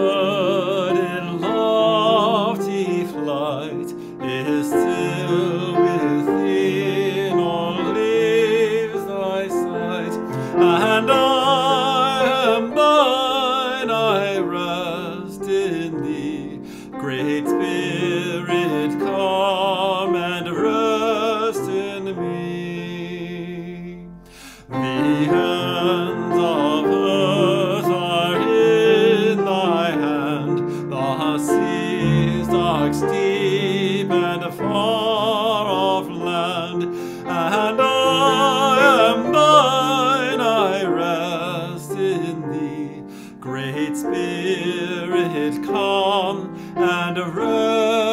bird in lofty flight is still within or leaves thy sight, and I am thine, I rest in thee. Great Spirit, come and rest in me. The ends of earth are in thy hand, the seas dark, steep, and far off land, and I am thine, I rest in thee. Great Spirit, come and rest